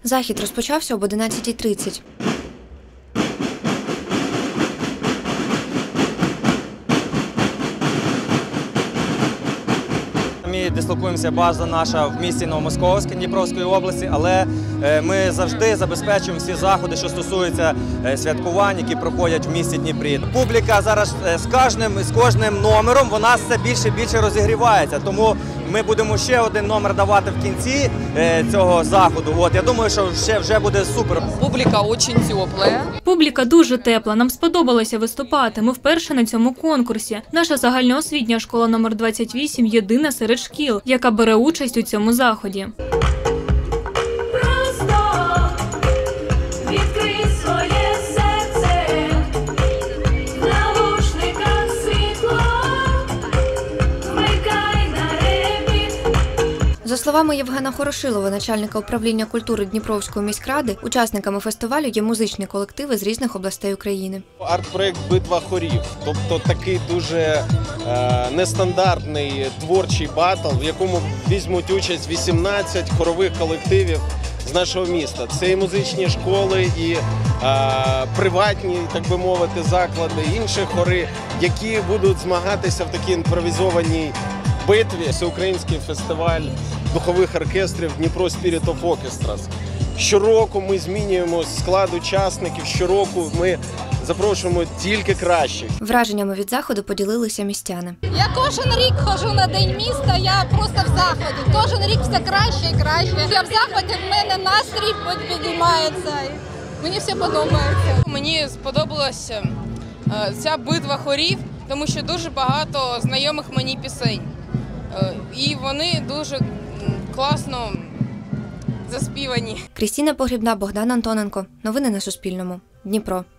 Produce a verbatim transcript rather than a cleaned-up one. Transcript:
Захід розпочався об одинадцятій тридцять. Ми дислокуємося, база наша в місті Новомосковське Дніпровської області, але ми завжди забезпечуємо всі заходи, що стосуються святкувань, які проходять в місті Дніпрі. Публіка зараз з кожним, з кожним номером вона все більше і більше розігрівається, тому ми будемо ще один номер давати в кінці цього заходу. От, я думаю, що ще вже буде супер. Публіка дуже тепла. Публіка дуже тепла. Нам сподобалося виступати. Ми вперше на цьому конкурсі. Наша загальноосвітня школа номер двадцять вісім єдина серед шкіл, яка бере участь у цьому заході. За словами Євгена Хорошилова, начальника управління культури Дніпровської міськради, учасниками фестивалю є музичні колективи з різних областей України. Арт-проєкт «Битва хорів», тобто такий дуже е, нестандартний творчий батл, в якому візьмуть участь вісімнадцять хорових колективів з нашого міста. Це і музичні школи, і е, приватні, так би мовити, заклади, інші хори, які будуть змагатися в такій імпровізованій битві. Всеукраїнський фестиваль духових оркестрів «Дніпро Spirit of Orchestras». Щороку ми змінюємо склад учасників, щороку ми запрошуємо тільки кращих. Враженнями від заходу поділилися містяни. Я кожен рік ходжу на День міста, я просто в заході. Кожен рік все краще і краще. Я в заході, в мене настрій підіймається. Мені все подобається. Мені сподобалася ця битва хорів, тому що дуже багато знайомих мені пісень. І вони дуже класно заспівані. Крістіна Погрібна, Богдан Антоненко. Новини на Суспільному. Дніпро.